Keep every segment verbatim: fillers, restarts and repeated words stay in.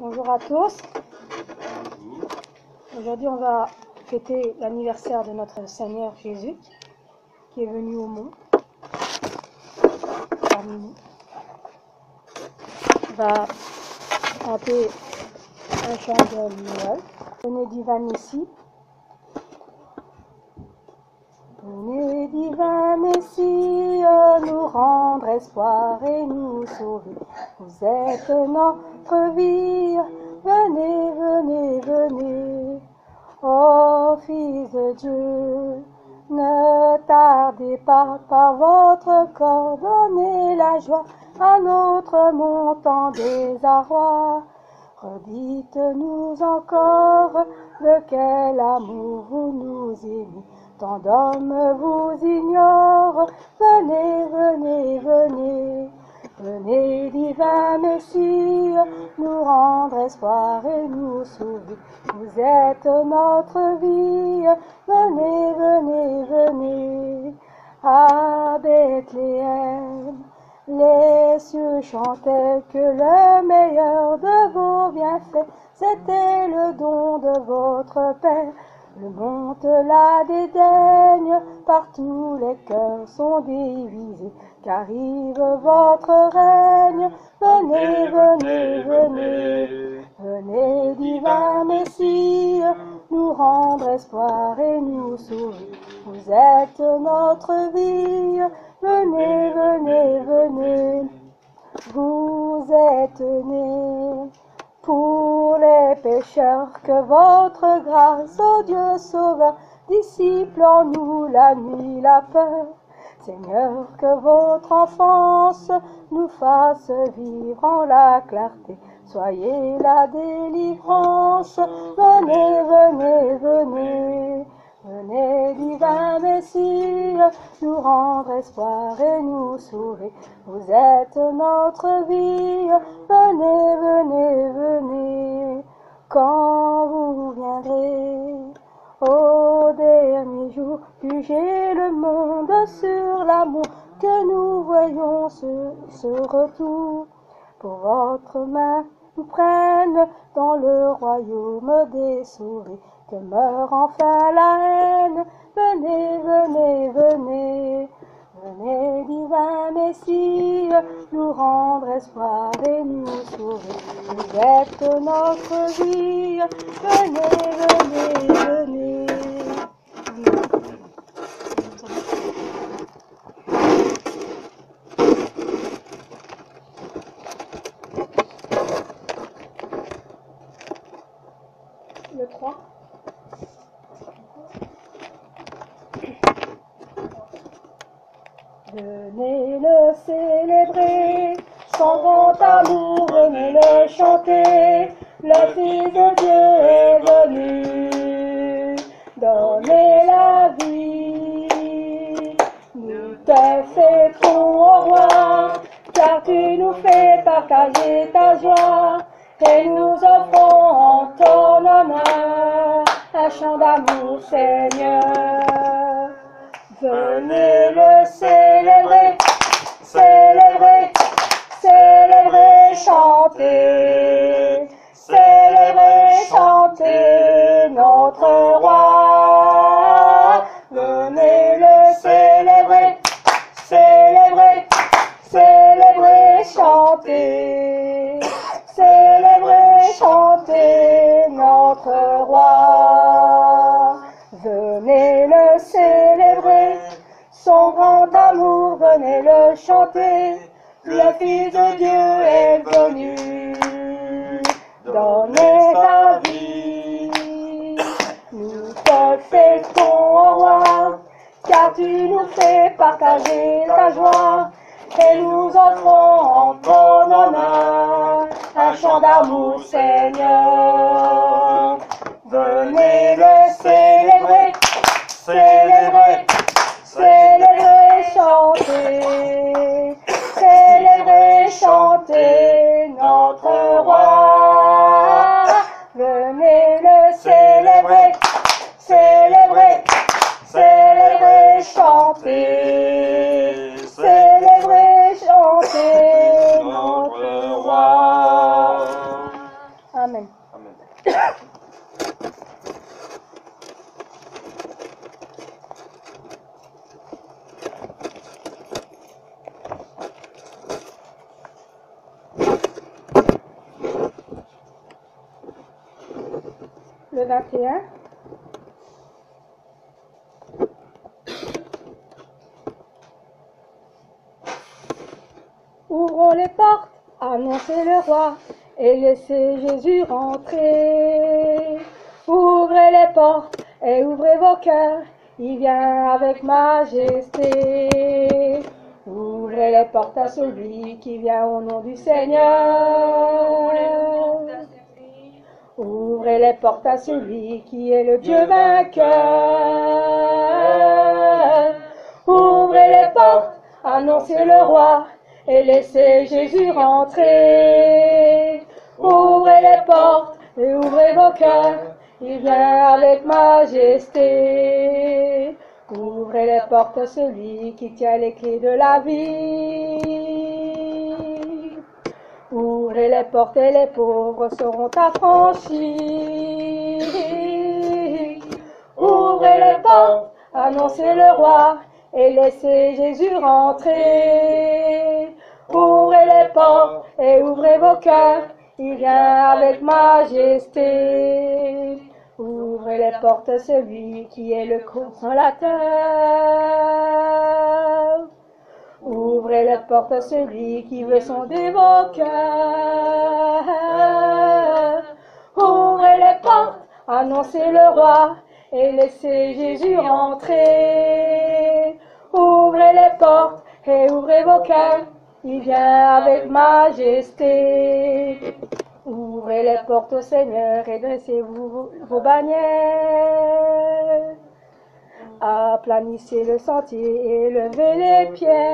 Bonjour à tous. Aujourd'hui, on va fêter l'anniversaire de notre Seigneur Jésus qui est venu au monde parmi nous. On va chanter un chant de Noël. Venez divin Messie. Venez divin Messie, nous rendre espoir et nous sauver. Vous êtes notre vie, venez, venez, venez. Ô Fils de Dieu, ne tardez pas par votre corps, donnez la joie à notre montant désarroi. Redites-nous encore de quel amour vous nous aimez. Tant d'hommes vous ignorent, venez, venez, venez. Venez, divin Messie, nous rendre espoir et nous sauver. Vous êtes notre vie, venez, venez, venez. À Bethléem, les cieux chantaient que le meilleur de vos bienfaits, c'était le don de votre Père. Le monde la dédaigne, partout les cœurs sont divisés, qu'arrive votre règne. Venez, venez, venez, venez, divin Messie, nous rendre espoir et nous sauver. Vous êtes notre vie, venez, venez, venez, vous êtes nés. Pour les pécheurs, que votre grâce, ô Dieu sauveur, dissipe en nous la nuit, la peur. Seigneur, que votre enfance nous fasse vivre en la clarté. Soyez la délivrance. Venez, venez, venez. Venez, divin Messie, nous rendre espoir et nous sauver. Vous êtes notre vie, venez, venez, venez. Quand vous viendrez, au dernier jour, juger le monde sur l'amour que nous voyons sur ce retour. Pour votre main nous prenne dans le royaume des sauvés, que meurt enfin la haine. Venez, venez, venez, venez, divin Messie, nous rendre espoir et nous sauver. Vous êtes notre vie, venez, venez, venez. Le trois. Venez le célébrer, son grand amour, venez le chanter. Le Fils de Dieu est venu donner la vie. Nous te fêtons, ô roi, car tu nous fais partager ta joie. Et nous offrons en ton honneur un chant d'amour, Seigneur. Venez le célébrer, célébrer, célébrer, chanter, célébrer, chanter notre roi. Venez le célébrer, célébrer, célébrer, chanter, célébrer, chanter notre roi. Venez le célébrer, son grand amour, venez le chanter. Le Fils de Dieu est venu donner sa vie. Nous te fêtons, ô roi, car tu nous fais partager ta joie. Et nous offrons en ton honneur un chant d'amour, Seigneur. Venez le célébrer, célébrer, célébrer, chanter, célébrer, chanter notre roi. Venez le célébrer, célébrer, célébrer, chanter, célébrer, chanter notre roi. Le vingt et un. Ouvrons les portes, annoncez le roi, et laissez Jésus rentrer. Ouvrez les portes et ouvrez vos cœurs, il vient avec majesté. Ouvrez les portes à celui qui vient au nom du Seigneur. Ouvrez les portes à celui qui est le Dieu vainqueur. Ouvrez les portes, annoncez le roi, et laissez Jésus rentrer. Ouvrez les portes et ouvrez vos cœurs, il vient avec majesté. Ouvrez les portes à celui qui tient les clés de la vie. Ouvrez les portes et les pauvres seront affranchis. Ouvrez les portes, annoncez le roi, et laissez Jésus rentrer. Ouvrez les portes et ouvrez vos cœurs, il vient avec majesté. Ouvrez les portes à celui qui est le consolateur. Ouvrez les portes à celui qui veut sonder vos cœurs. Ouvrez les portes, annoncez le roi, et laissez Jésus rentrer. Ouvrez les portes et ouvrez vos cœurs, il vient avec majesté. Ouvrez les portes au Seigneur et dressez-vous vos bannières. Aplanissez le sentier et levez les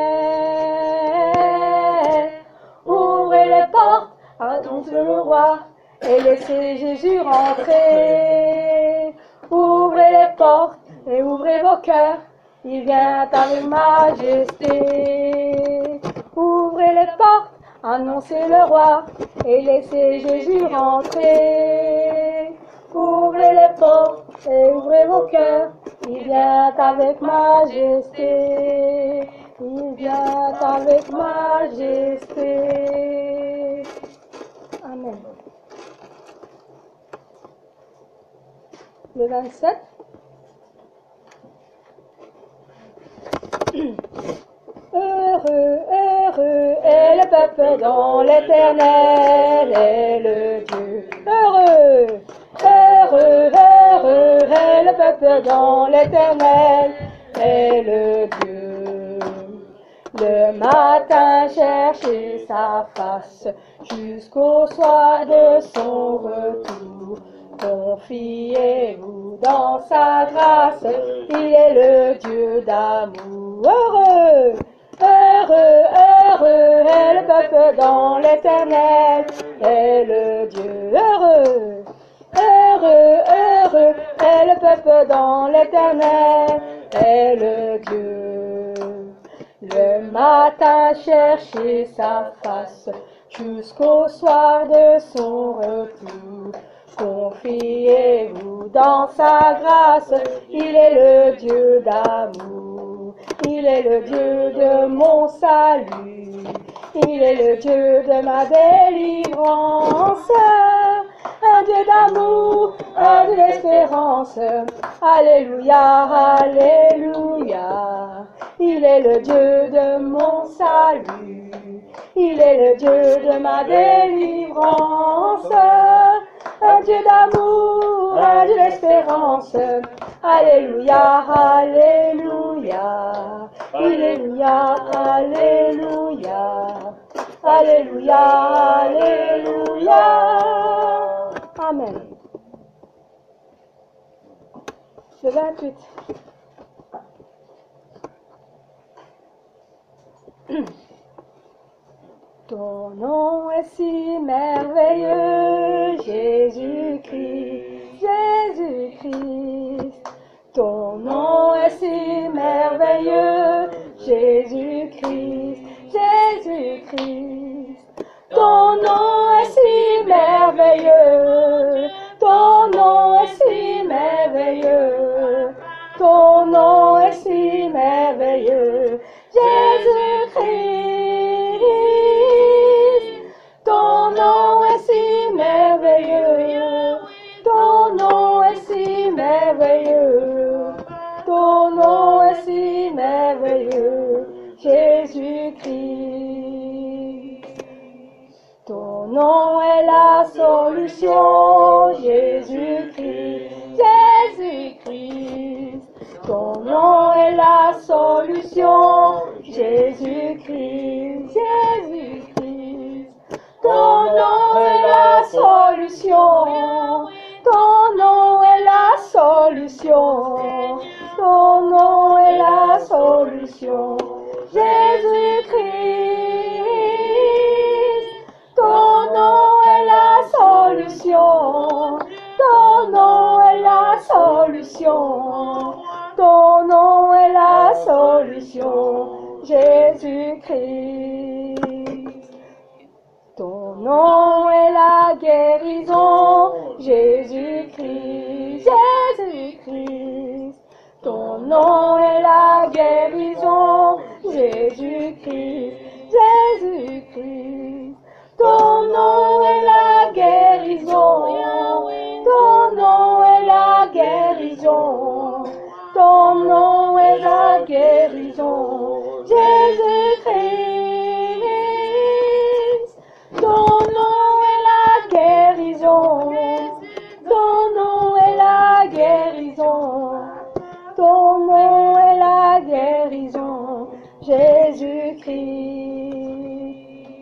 pierres. Ouvrez les portes, annoncez le roi, et laissez Jésus rentrer. Ouvrez les portes et ouvrez vos cœurs, il vient avec majesté. Ouvrez les portes, annoncez le roi, et laissez Jésus rentrer. Ouvrez les portes et ouvrez vos cœurs, il vient avec majesté. Il vient avec majesté. Amen. Le vingt-sept. Heureux, heureux est le peuple dont l'Éternel est le Dieu. Heureux, heureux, heureux est le peuple dont l'Éternel est le Dieu. Le matin cherchez sa face jusqu'au soir de son retour. Confiez-vous dans sa grâce, il est le Dieu d'amour. Heureux, heureux, heureux est le peuple dont l'Éternel est le Dieu. Heureux, heureux, heureux est le peuple dont l'Éternel est le Dieu. Le matin cherchez sa face jusqu'au soir de son retour. Confiez-vous dans sa grâce, il est le Dieu d'amour. Il est le Dieu de mon salut, il est le Dieu de ma délivrance. Un Dieu d'amour, un Dieu d'espérance. Alléluia, alléluia. Il est le Dieu de mon salut, il est le Dieu de ma délivrance. Un Dieu d'amour, un Dieu d'espérance. Alléluia, alléluia. Alléluia, alléluia. Alléluia, alléluia. Amen. Le vingt-huit. Ton nom est si merveilleux, Jésus-Christ, Jésus-Christ. Ton nom est si merveilleux, Jésus-Christ, Jésus-Christ. Ton nom est si merveilleux, ton nom est si merveilleux, ton nom est si merveilleux, Jésus-Christ. Ton nom est si merveilleux, ton nom nom est la solution, Jésus-Christ, Jésus-Christ. Ton nom est la solution, Jésus-Christ, Jésus-Christ. Ton nom est la solution, ton nom est la solution, ton nom est la solution, Jésus-Christ. Ton nom est la solution, ton nom est la solution, ton nom est la solution, Jésus-Christ. Ton nom est la guérison, Jésus-Christ, Jésus-Christ. Ton nom est la guérison, Jésus-Christ, Jésus-Christ. Ton nom est la guérison, ton nom est la guérison, ton nom est la guérison, Jésus-Christ. Ton nom est la guérison, ton nom est la guérison, ton nom est la guérison, Jésus-Christ.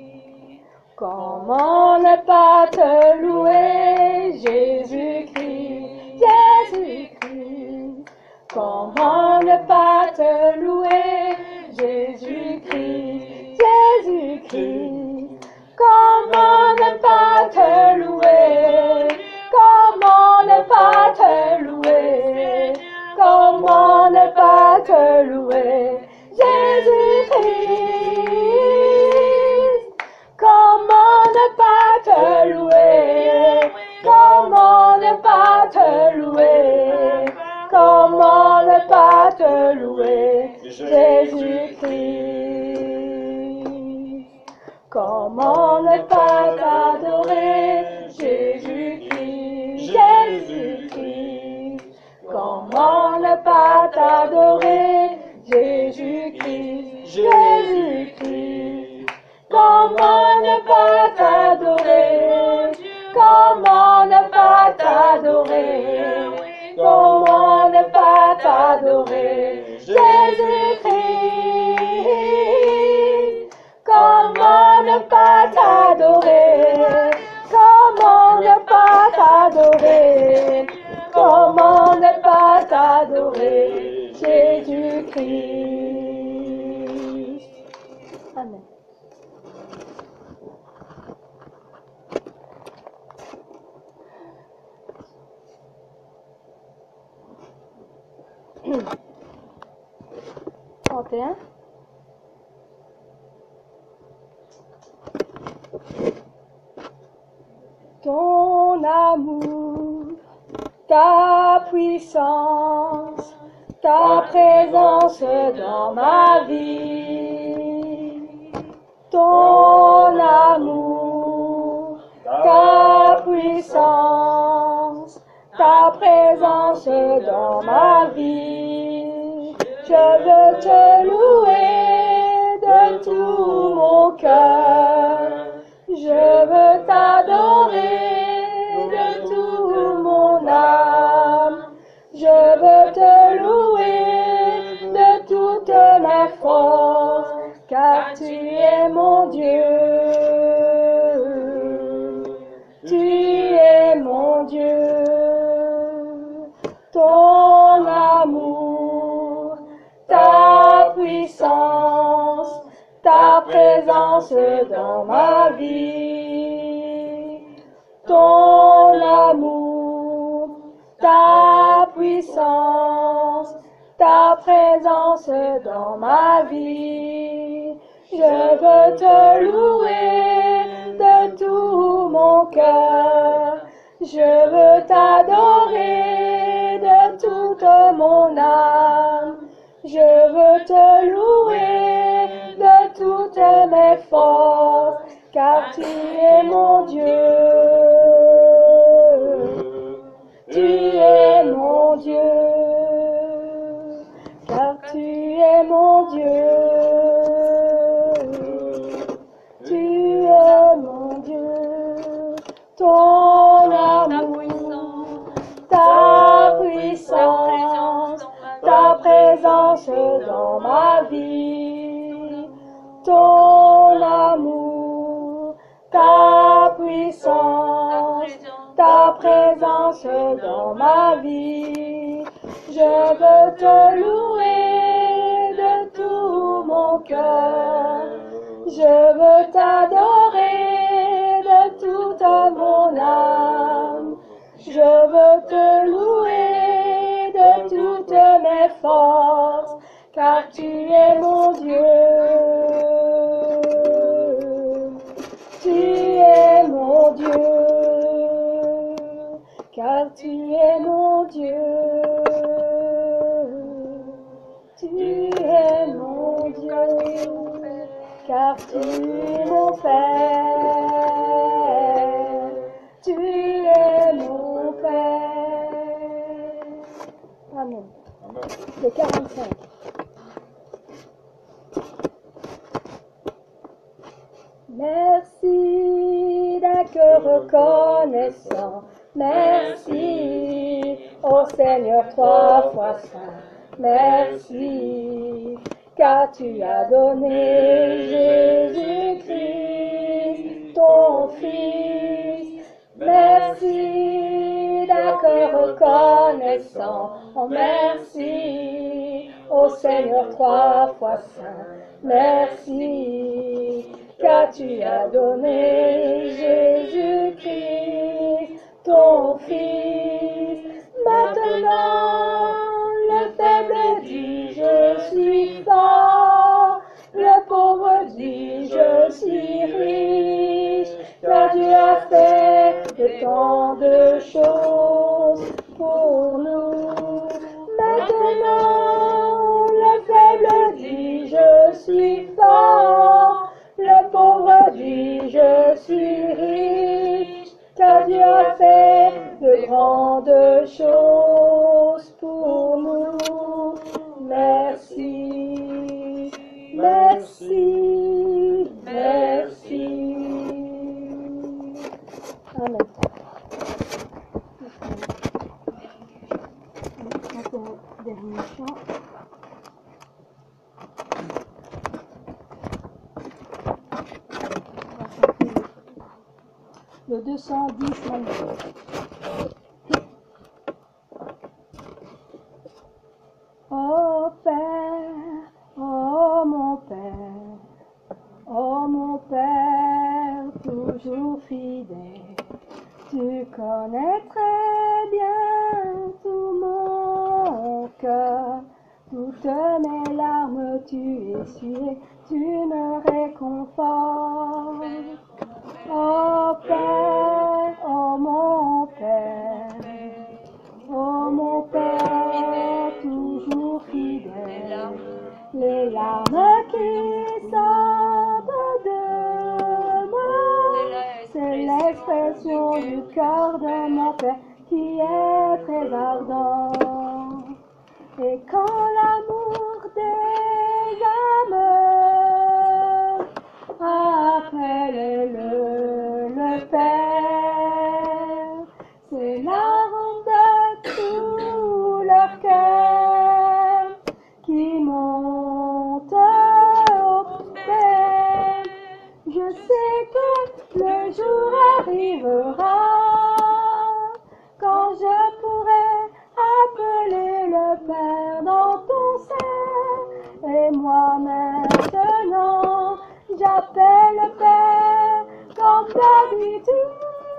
Comment ne pas te louer, Jésus-Christ, Jésus-Christ. Comment ne pas te louer, Jésus-Christ, Jésus-Christ. Comment ne pas te louer, comment ne pas te louer, comment ne pas te louer, Jésus-Christ. Comment ne pas te louer, comment ne pas te louer, comment ne pas te louer, Jésus-Christ. Comment ne pas t'adorer, Jésus-Christ, Jésus-Christ. Comment ne pas t'adorer, Jésus-Christ, Jésus-Christ. Comment ne pas t'adorer, comment ne pas t'adorer, comment ne pas t'adorer, Jésus-Christ. Comment ne pas t'adorer, comment ne pas t'adorer, comment ne pas t'adorer, Jésus-Christ. Amen. trente et un. Ton amour, ta puissance, ta présence dans ma vie. Ton amour, ta puissance, ta présence dans ma vie. Je veux te louer de tout mon cœur. Je veux t'adorer de tout mon âme. Je veux te louer de toutes mes forces, car tu es mon Dieu. Tu es mon Dieu. Ton amour, ta puissance, ta présence dans ma vie. Ton amour, ta puissance, ta présence dans ma vie. Je veux te louer de tout mon cœur. Je veux t'adorer de toute mon âme. Je veux te louer de toutes mes forces, car tu es mon Dieu. Tu es mon Dieu, car tu es mon Dieu. Tu es mon Dieu. présence dans ma vie. Je veux te louer de tout mon cœur. Je veux t'adorer de toute mon âme. Je veux te louer de toutes mes forces, car tu es mon Dieu. Tu es mon Dieu, car tu es mon Dieu. Tu es mon Dieu, car tu es mon Père. Tu es mon Père. Amen. Le quarante-cinq. Merci d'un cœur reconnaissant. Merci au Seigneur trois fois saint. Merci car tu as donné Jésus-Christ, ton Fils. Merci d'un cœur reconnaissant. Oh, merci au Seigneur trois fois saint. Merci car tu as donné Jésus-Christ, ton Fils. Maintenant, le faible dit je suis fort, le pauvre dit je suis riche, car Dieu a fait de tant de choses pour nous. Maintenant, le faible dit je suis fort, le pauvre dit je suis riche, car Dieu a fait de grandes choses pour nous. Merci, merci, merci. Amen. Dernier chant. Le deux cent dix maintenant. Oh Père, oh mon Père, oh mon Père, toujours fidèle, tu connais très bien tout mon cœur, toutes mes larmes tu essuies, tu me réconfortes. Oh Père, oh mon Père, oh mon Père, toujours fidèle, les larmes qui sortent de moi, c'est l'expression du cœur de mon Père qui est très ardent. Et quand l'amour des âmes appelle le, le Père, c'est la ronde de tout leur cœur qui monte au Père. Je sais que le jour arrivera quand je pourrai appeler le Père dans ton sein. Et moi maintenant j'appelle le Père comme d'habitude.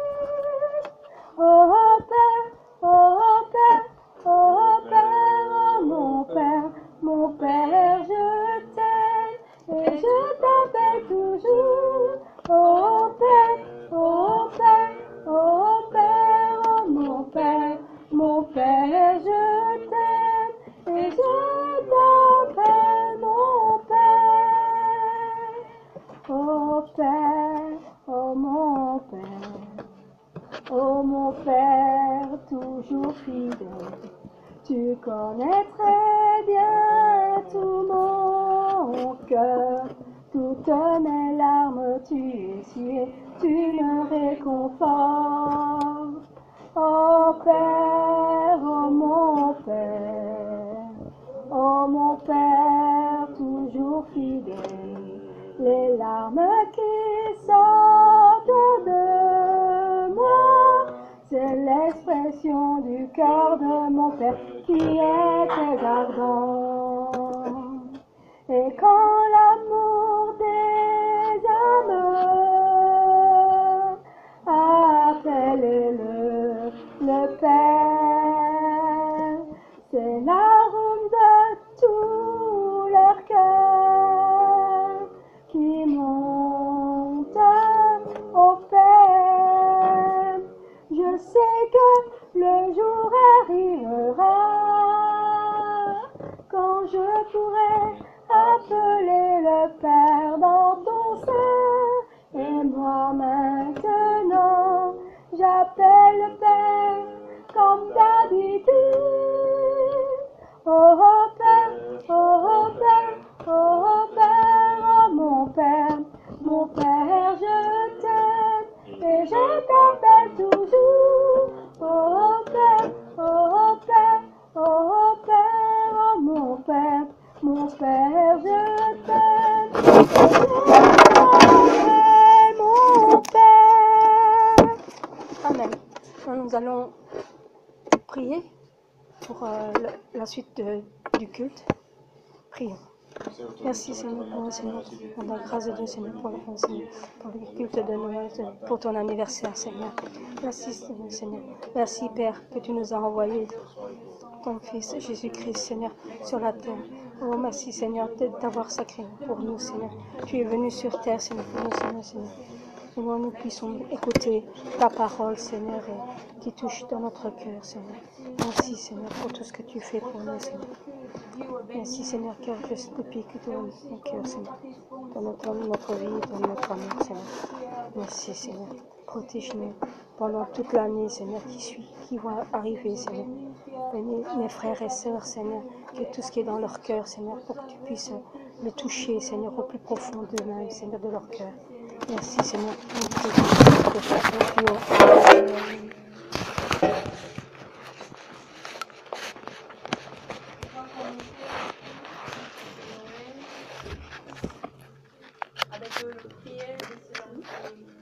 Oh Père, oh Père, oh Père, oh mon Père, mon Père, je t'aime et je t'appelle toujours. Oh Père, oh Père, oh Père, oh mon Père, mon Père, je t'aime et je t'appelle mon Père. Oh Père, oh mon Père, oh mon Père, toujours fidèle, tu connais très bien tout mon cœur, toutes mes larmes tu essuies, tu me réconfortes. Oh Père, oh mon Père, oh mon Père, toujours fidèle, les larmes qui sortent de moi, c'est l'expression cœur qui est très ardent. Et quand l'amour des âmes appelle le, le Père, c'est l'arôme de tout leur cœur qui monte au Père. Je sais que le jour arrivera quand je pourrai appeler le Père dans ton sein. Et moi maintenant, j'appelle le Père comme d'habitude. Oh, oh Père, oh, oh Père, oh, oh Père, oh mon Père, mon Père, je t'aime et je t'appelle toujours. Oh, oh Père, oh, oh Père, oh, oh Père, oh mon Père, mon Père, je t'aime et je t'appelle mon Père. Amen. Nous allons prier pour euh, le, la suite de, du culte. Prions. Merci Seigneur pour le Seigneur, pour la grâce de Dieu Seigneur, pour le, Seigneur, pour le culte de Noël, pour ton anniversaire Seigneur. Merci Seigneur. Merci Père que tu nous as envoyé ton Fils Jésus-Christ Seigneur sur la terre. Oh merci Seigneur d'avoir sacré pour nous Seigneur. Tu es venu sur terre Seigneur pour nous Seigneur Seigneur. Et nous, nous puissions écouter ta parole, Seigneur, et qui touche dans notre cœur, Seigneur. Merci, Seigneur, pour tout ce que tu fais pour nous, Seigneur. Merci, Seigneur, car je supplie que dans mon cœur, Seigneur, dans notre, notre vie, dans notre amour, Seigneur. Merci, Seigneur. Protège-nous pendant toute l'année, Seigneur, qui suit, qui va arriver, Seigneur. Bénis mes frères et sœurs, Seigneur, que tout ce qui est dans leur cœur, Seigneur, pour que tu puisses le toucher, Seigneur, au plus profond d'eux-mêmes, Seigneur, de leur cœur. Merci Seigneur. Avec le prière de